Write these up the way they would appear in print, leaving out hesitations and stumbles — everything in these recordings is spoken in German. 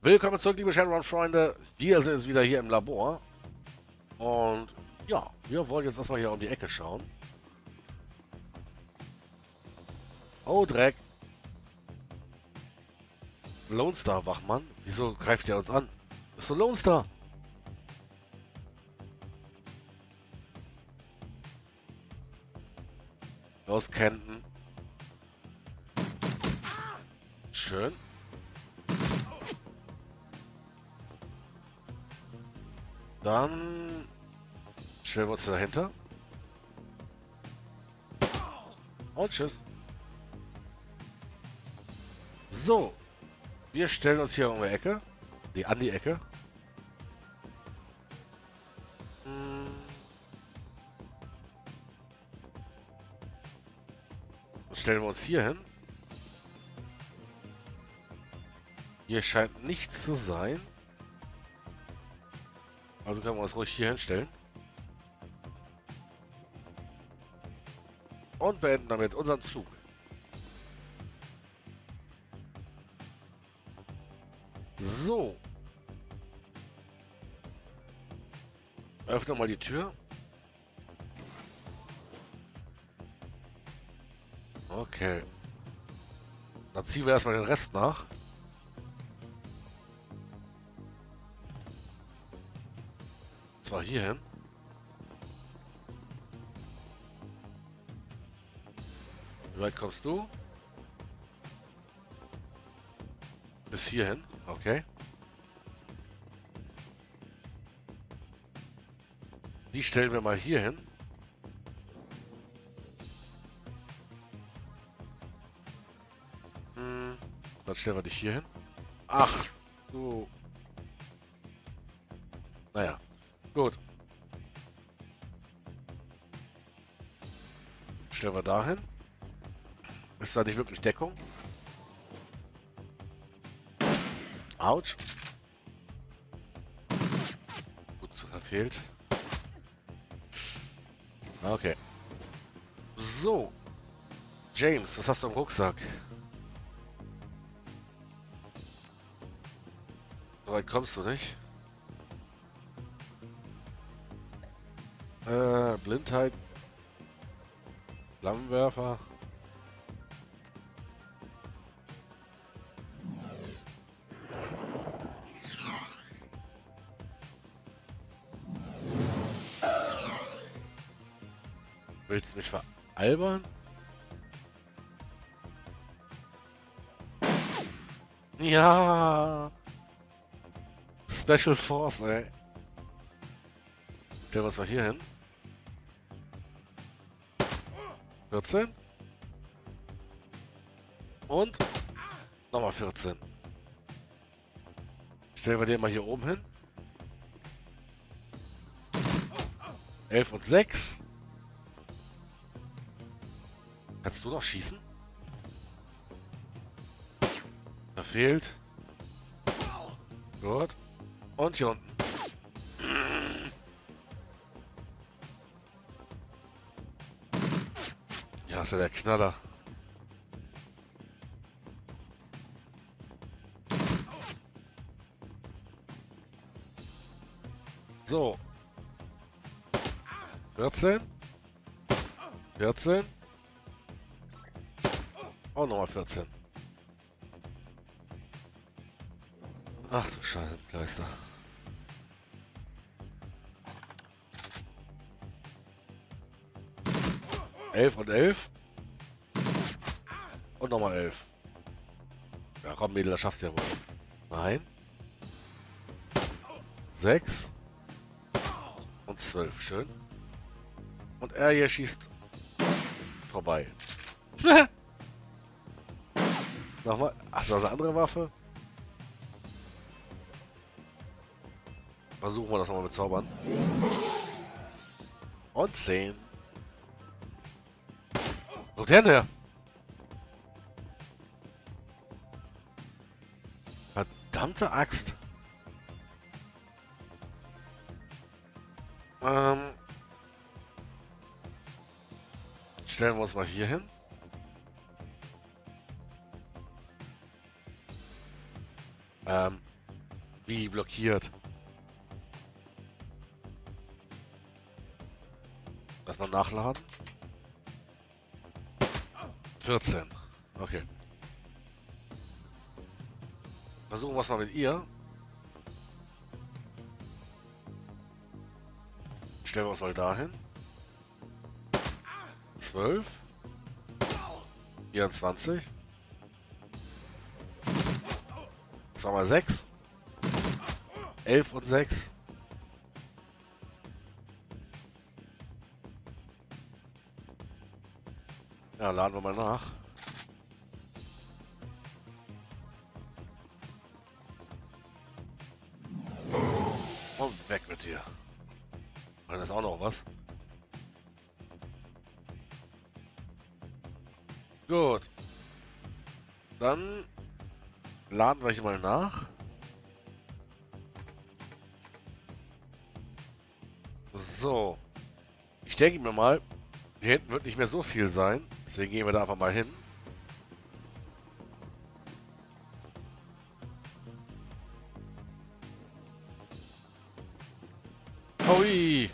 Willkommen zurück, liebe Shadowrun-Freunde. Wir sind jetzt wieder hier im Labor. Und ja, wir wollen jetzt erstmal hier um die Ecke schauen. Oh, Dreck. Lone Star, Wachmann. Wieso greift er uns an? Ist so Lone Star. Los, Kenton. Schön. Dann stellen wir uns dahinter. Und tschüss. So. Wir stellen uns hier um die Ecke. Nee, an die Ecke. Dann stellen wir uns hier hin. Hier scheint nichts zu sein. Also können wir uns ruhig hier hinstellen. Und beenden damit unseren Zug. So. Öffne mal die Tür. Okay. Dann ziehen wir erstmal den Rest nach. Und zwar hier hin. Wie weit kommst du? Bis hierhin. Okay. Die stellen wir mal hier hin. Dann stellen wir dich hier hin. Ach, du. Naja, gut. Stellen wir da hin. Ist da nicht wirklich Deckung? Autsch. Gut, verfehlt. Okay. So. James, was hast du im Rucksack? So weit kommst du nicht. Blindheit. Flammenwerfer. Willst du mich veralbern? Ja. Special Force, ey. Stellen wir uns mal hier hin. 14. Und nochmal 14. Stellen wir den mal hier oben hin. 11 und 6. Kannst du noch schießen? Verfehlt. Gut. Und hier unten. Ja, ist ja der Knaller. So. 14. 14. Und nochmal 14. Ach du Scheiße, 11 und 11. Und nochmal 11. Ja komm, Mädel, das schaffst du ja wohl. Nein. 6. Und 12, schön. Und er hier schießt vorbei. Nochmal. Ach, noch eine andere Waffe. Versuchen wir das nochmal mit Zaubern. Und 10. Wo der denn her? Verdammte Axt. Stellen wir uns mal hier hin. Wie blockiert? Erstmal nachladen. 14. Okay. Versuchen wir es mal mit ihr. Stellen wir uns mal dahin. 12. 24. 2 mal 6. 11 und 6. Ja, laden wir mal nach. Und weg mit dir. Und das ist auch noch was. Gut. Dann laden wir hier mal nach. So. Ich denke mir mal, hier hinten wird nicht mehr so viel sein. Deswegen gehen wir da einfach mal hin. Hui.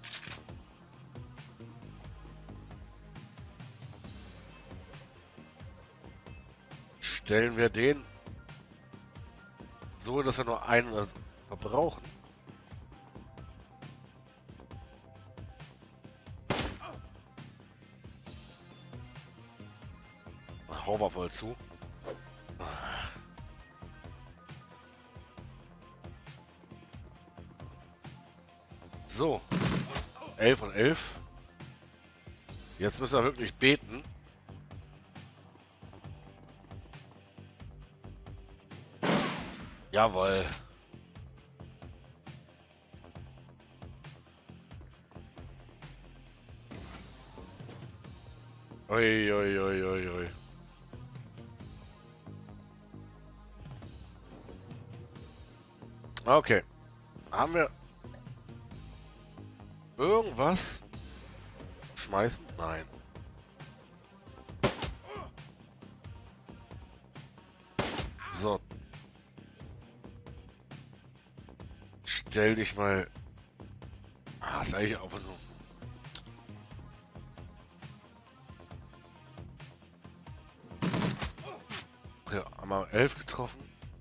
Stellen wir den so, dass wir nur einen verbrauchen. Hauen wir voll zu. So. 11 und 11. Jetzt müssen wir wirklich beten. Jawohl. Ui, ui, ui, ui, ui. Okay. Haben wir irgendwas schmeißen? Nein. So. Stell dich mal. Ah, ist eigentlich auch nur. Ja, haben wir 11 getroffen.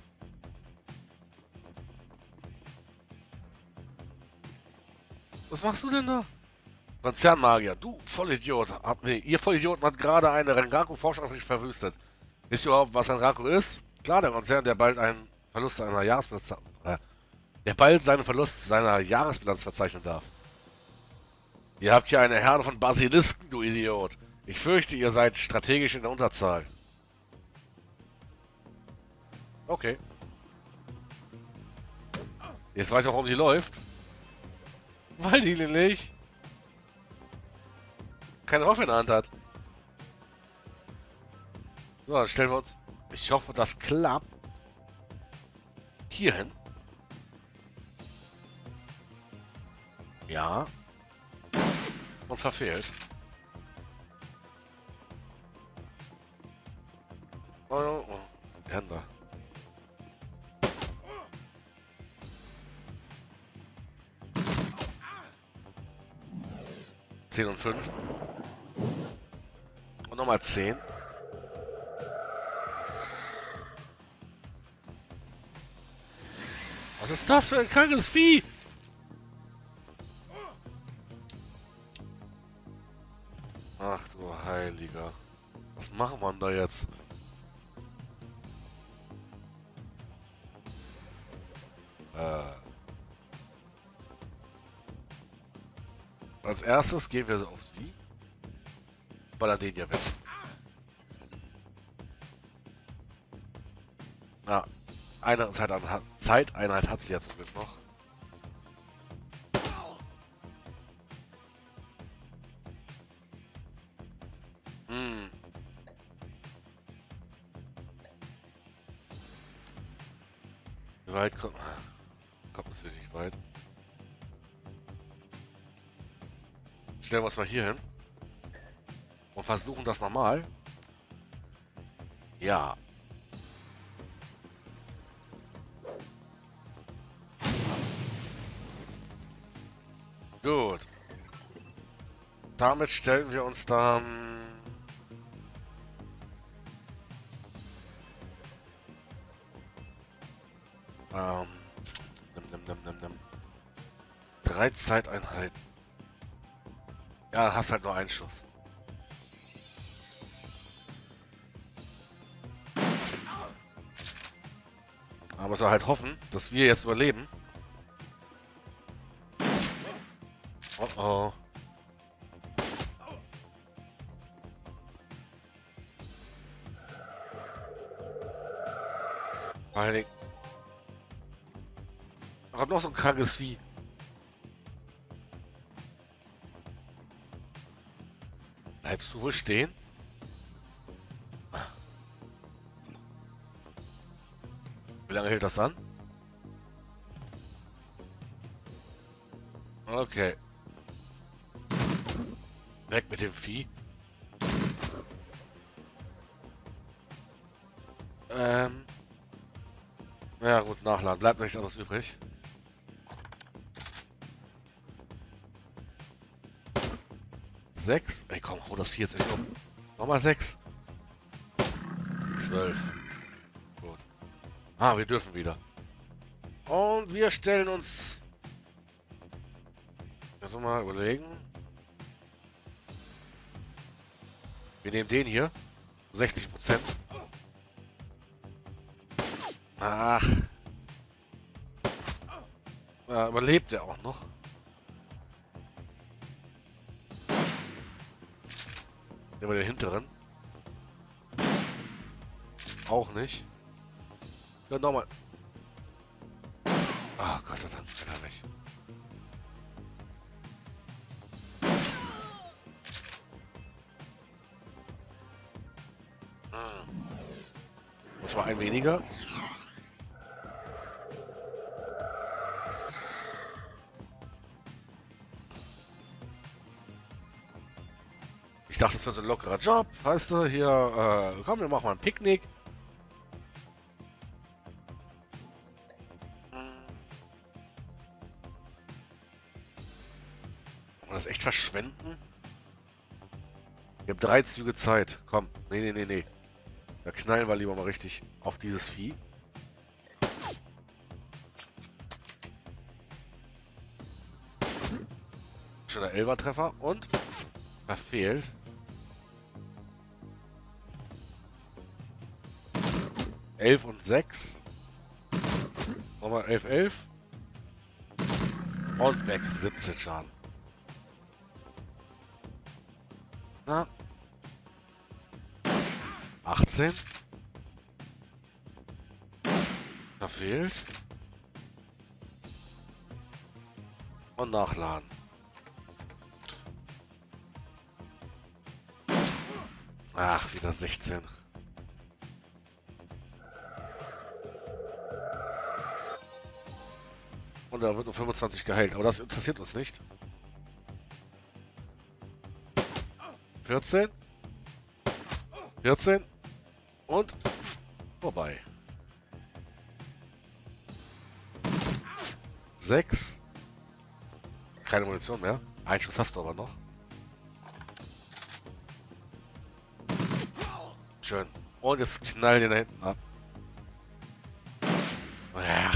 Was machst du denn da? Konzernmagier, du Vollidiot. Nee, ihr Vollidioten hat gerade eine Rengaku-Forschungsricht verwüstet. Wisst ihr überhaupt, was Rengaku ist? Klar, der Konzern, der bald einen Verlust seiner Jahresbilanz, der bald seinen Verlust seiner Jahresbilanz verzeichnen darf. Ihr habt hier eine Herde von Basilisken, du Idiot. Ich fürchte, ihr seid strategisch in der Unterzahl. Okay. Jetzt weiß ich auch, warum die läuft. Weil die nämlich keine Waffe in der Hand hat. So, dann stellen wir uns... Ich hoffe, das klappt. Hier hin. Ja. Und verfehlt. Oh, oh. Händler. Zehn und 5. Und nochmal 10. Was ist das für ein krankes Vieh? Ach du Heiliger. Was machen wir denn da jetzt? Als erstes gehen wir so auf sie. Ballern den ja weg. Ja, eine Zeiteinheit hat sie ja zum Glück noch. Hm. Wie weit kommt... Kommt natürlich nicht weit. Stellen wir uns mal hier hin. Und versuchen das nochmal. Ja. Gut. Damit stellen wir uns dann... nimm. 3 Zeiteinheiten. Ja, hast halt nur einen Schuss. Aber soll halt hoffen, dass wir jetzt überleben. Oh oh. Vor allen Dingen. Da kommt noch so ein krankes Vieh. Bleibst du wohl stehen? Wie lange hält das an? Okay. Weg mit dem Vieh. Ja gut, nachladen. Bleibt nichts anderes übrig. Sechs. Ey komm, hau das Vieh jetzt echt um. Nochmal 6. 12. Gut. Ah, wir dürfen wieder. Und wir stellen uns... Also mal überlegen. Wir nehmen den hier. 60%. Ach. Ja, überlebt er auch noch. Nehmen wir den hinteren. Auch nicht. Ja, nochmal. Ah, Gott sei Dank, kann er nicht. Das war ein weniger. Ich dachte, das wäre so ein lockerer Job. Weißt du, hier, komm, wir machen mal ein Picknick. Und das echt verschwenden? Wir haben 3 Züge Zeit. Komm, nee. Da knallen wir lieber mal richtig auf dieses Vieh. Schöner 11er-Treffer und verfehlt. Elf und 6. Nochmal 11. Und weg. 17 Schaden. Na. 18. Verfehlt. Und nachladen. Ach, wieder 16. Und da wird nur 25 geheilt. Aber das interessiert uns nicht. 14. 14. Und vorbei. 6. Keine Munition mehr. Einen Schuss hast du aber noch. Schön. Und jetzt knallen den da hinten ab. Ja.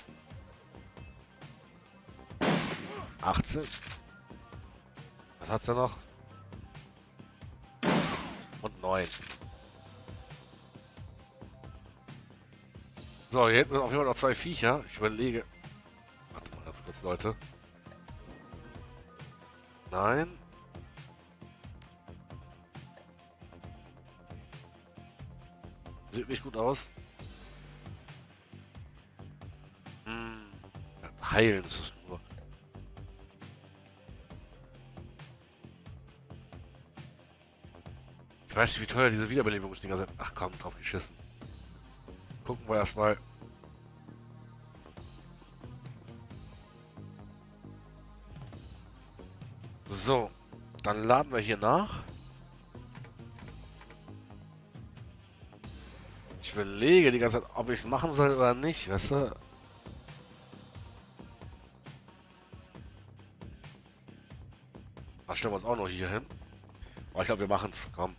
18. Was hat's da noch? Und 9. So, hier hinten sind auf jeden Fall noch 2 Viecher. Ich überlege. Warte mal ganz kurz, Leute. Nein. Sieht nicht gut aus. Heilen ist es nur. Ich weiß nicht, wie teuer diese Wiederbelebungsdinger sind. Ach komm, drauf geschissen. Gucken wir erstmal. So, dann laden wir hier nach. Ich überlege die ganze Zeit, ob ich es machen soll oder nicht, weißt du? Da stellen wir uns auch noch hier hin. Aber ich glaube, wir machen es. Komm.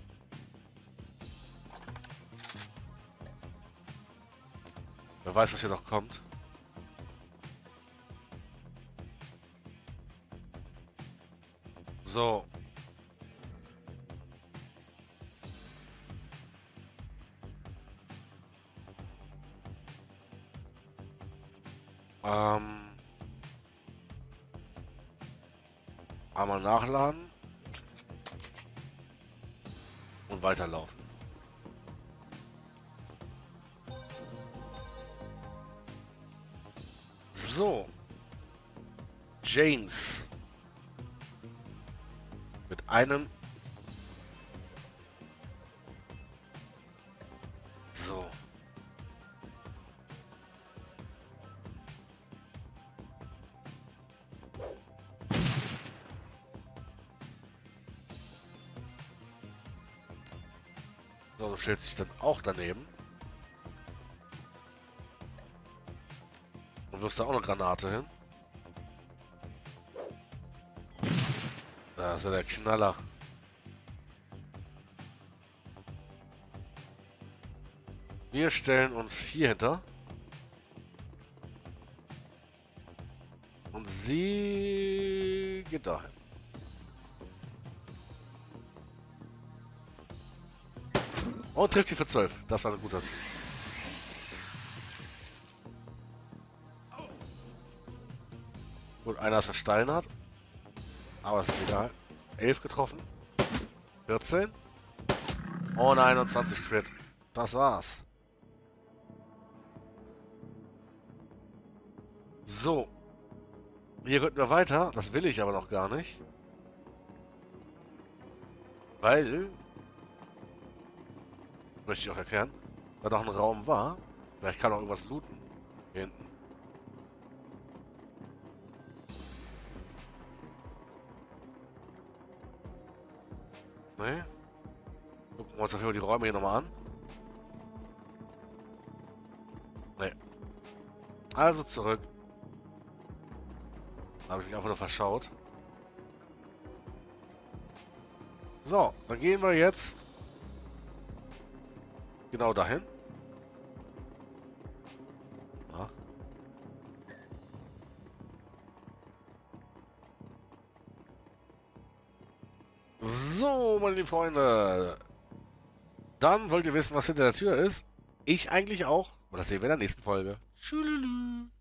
Wer weiß, was hier noch kommt. So. Einmal nachladen. Und weiterlaufen. So. James. Mit einem. So. So, du stellst dich dann auch daneben. Und wirfst da auch eine Granate hin. Da ist ja der Knaller. Wir stellen uns hier hinter. Und sie geht dahin. Und trifft die für 12. Das war ein guter Ziel. Gut, einer ist versteinert. Aber es ist egal. 11 getroffen. 14. Und 21 Crit. Das war's. So. Hier könnten wir weiter. Das will ich aber noch gar nicht. Weil... Möchte ich auch erklären. Da doch ein Raum war. Vielleicht kann auch irgendwas looten. Hier hinten. Ne? Gucken wir uns dafür die Räume hier nochmal an. Ne. Also zurück. Da habe ich mich einfach nur verschaut. So, dann gehen wir jetzt genau dahin. Ja. So, meine lieben Freunde. Dann wollt ihr wissen, was hinter der Tür ist? Ich eigentlich auch. Und das sehen wir in der nächsten Folge. Tschüss.